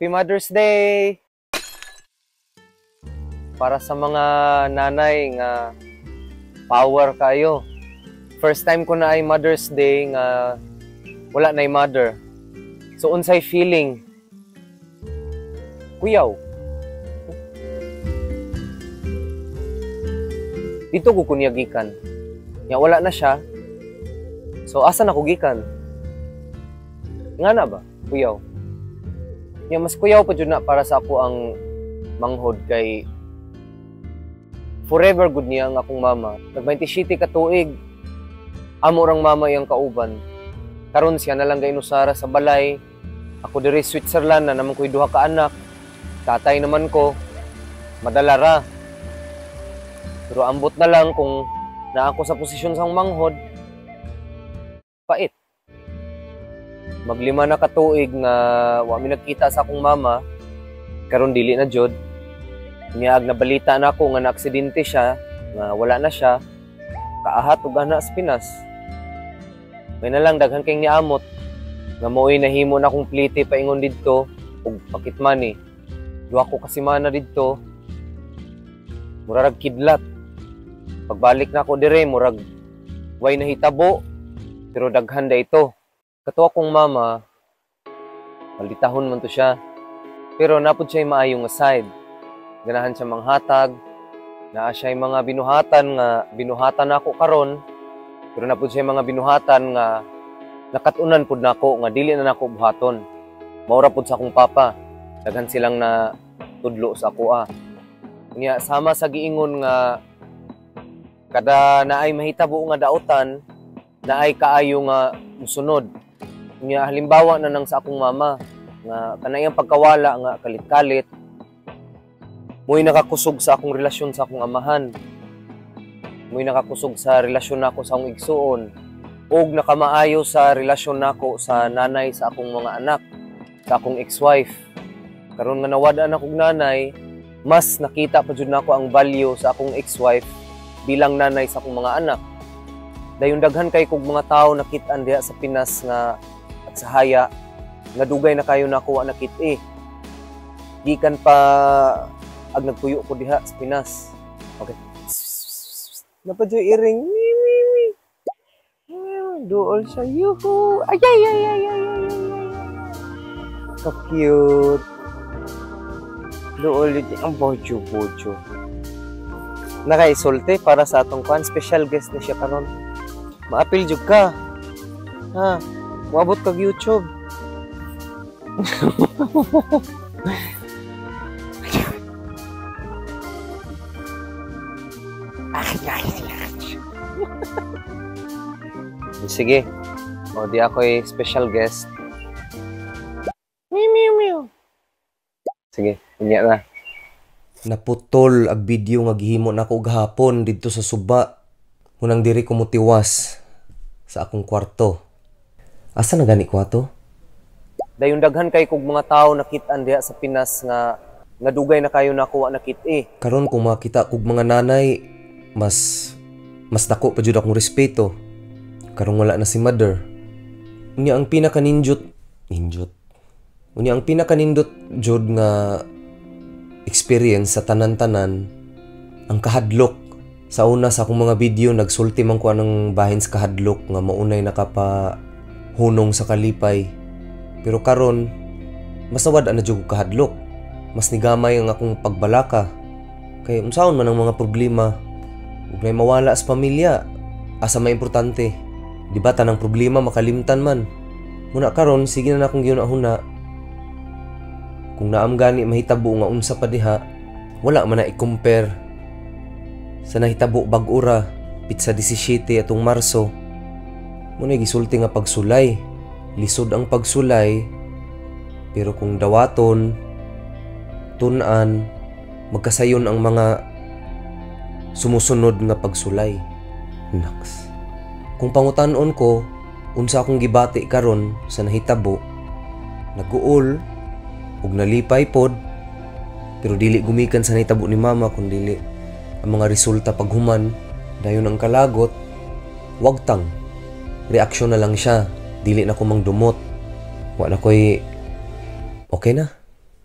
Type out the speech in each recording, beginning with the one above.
Happy Mother's Day! Para sa mga nanay nga power kayo. First time ko na ay Mother's Day nga wala na mother. So unsay feeling? Kuyaw. Dito ko kunya gikan. Nya wala na siya. So asa na ko gikan? Nga na ba? Kuyaw. Nya mas kuyaw pa jud na para sa ako ang manghod kay forever good niya ang akong mama. Nag-27 ka tuig. Amo rang mama iyang kauban. Karon siya na lang gainusara sa balay. Ako diri Switzerland na naman ko'y duha ka anak. Tatay naman ko. Madala ra. Pero ambot na lang kung naa ako sa posisyon sang manghod. Pait. Maglima na ka tuig nga wa mi nagkita sa akong mama. Karon dili na jud. Niag na balita na ako nga naaksidente siya, nga wala na siya, kaahat ug ana sa Pinas. May na lang daghan kay niamot, nga mo'y nahimo na akong plite paingon didto, ug pakitmani. Duha ko kasi mana didto, murag kidlat. Pagbalik na ako dire, murag way nahitabo, pero daghan da ito. Kato akong mama, malitahon man to siya, pero napod siya maayong aside. Ganahan siya manghatag, naa siya mga binuhatan nga binuhatan ako karon, pero napud siya mga binuhatan nga nakatunan pud nako nga dili na nako buhaton. Maura pud sa akong papa, daghan silang na tudlo sa ako Nya sama sa giingon nga kada naay mahitabo nga daotan, naay kaayo nga musunod. Nya halimbawa na nang sa akong mama nga kanayang pagkawala nga kalit-kalit. Mo'y nakakusog sa akong relasyon sa akong amahan. Mo'y nakakusog sa relasyon nako sa akong igsuon. Og nakamaayo sa relasyon nako sa nanay sa akong mga anak, sa akong ex-wife. Karon nga nawada na kog nanay, mas nakita pa jud nako ang value sa akong ex-wife bilang nanay sa akong mga anak. Dayon daghan kay kog mga tawo nakit-an diha sa Pinas nga at sa haya nga dugay na kayo nako nakit gikan pa ag nagpuyo ko diha sa Pinas. Okay. Napadyo iring. Duol siya. Yuhu. Ay. Ka-cute. Duol ito. Ang bojo-bojo. Nakaisolte para sa atong kwan. Special guest na siya karon. Maapil jud ka. Ha? Muabot kag YouTube. Sige. O, di ako'y special guest. Meow. Sige, inya na. Naputol ang video nga gihimo nako gahapon didto sa suba. Munang diri ko mutiwas sa akong kwarto. Asa na gani kwarto? Dayon daghan kay kog mga tawo nakit-an diha sa Pinas nga dugay na kayo nakuha nakit. Karon kung makita kog mga nanay, mas dako pa jud akong respeto. Karong wala na si mother. Unya ang pinakaninjot jud nga experience sa tanan-tanan ang kahadlok. Sa una sa akong mga video nagsulti man ko anang bahin sa kahadlok nga maunay nakapahunong sa kalipay. Pero karon mas nawad na jud kahadlok. Mas nigamay ang akong pagbalaka. Kay unsaon man ang mga problema ug may mawala sa pamilya, asa may importante. Di ba tanang problema makalimtan man. Muna karon sige na akong ginahuna. Kung naam gani mahitabo nga unsa pa diha, wala man na i-compare sa nahitabo bag-ura pitsa 17 atong Marso. Muna gisulti nga pagsulay. Lisod ang pagsulay. Pero kung dawaton, tun-an, magkasayon ang mga sumusunod nga pagsulay. Naks. Kung pangutan-on ko, unsa akong gibati karon sa nahitabo, naguol ug nalipay pod, pero dili gumikan sa nahitabo ni mama kundi ang mga resulta paghuman. Dayon ang kalagot, wagtang. Reaksyon na lang siya, dili na ko mang dumot. Wa na koy okay na.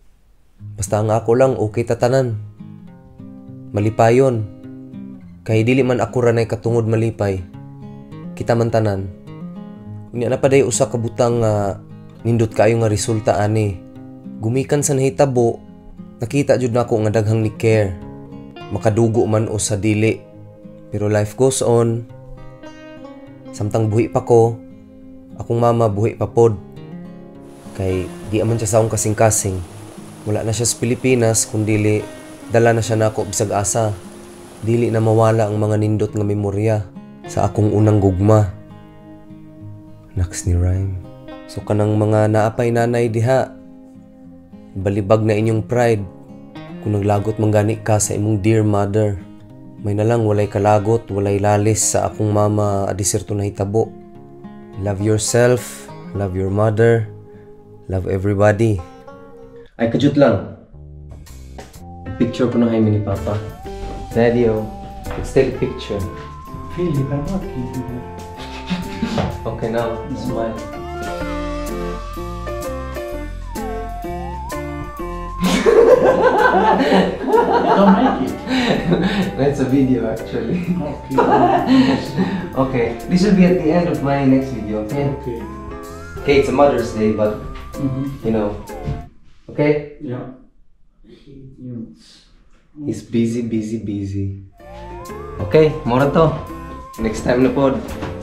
Basta ang ako lang, okay tatanan. Malipayon. Kay dili man ako ranay katungod malipay. Kita man tanan. Unya na pa day usa ka butang nga nindot kayo nga resulta ani. Gumikan sa nahitabo, nakita jud nako nga daghang ni care. Makadugo man o sa dili. Pero life goes on. Samtang buhi pa ko, akong mama buhi pa pod. Kay di aman siya sa akong kasing-kasing. Wala na siya sa Pilipinas, kundili dala na siya nako bisag asa. Dili na mawala ang mga nindot nga memorya sa akong unang gugma. Naks ni Rhyme. So kanang mga naapay nanay diha, balibag na inyong pride kung naglagot manggani ka sa imong dear mother. May nalang walay kalagot, walay lalis sa akong mama adiserto na hitabo. Love yourself, love your mother, love everybody. Ay, kajut lang. Picture ko na kayo ni Papa. Daddy, oh. Let's take a picture. Philip, I'm not kidding you. Okay, now, smile. Don't make it. That's a video, actually. Okay. Okay, this will be at the end of my next video, okay? Okay. Okay, it's a Mother's Day, but, you know, okay? Yeah. He's busy. Okay, mora to. Next time na pod.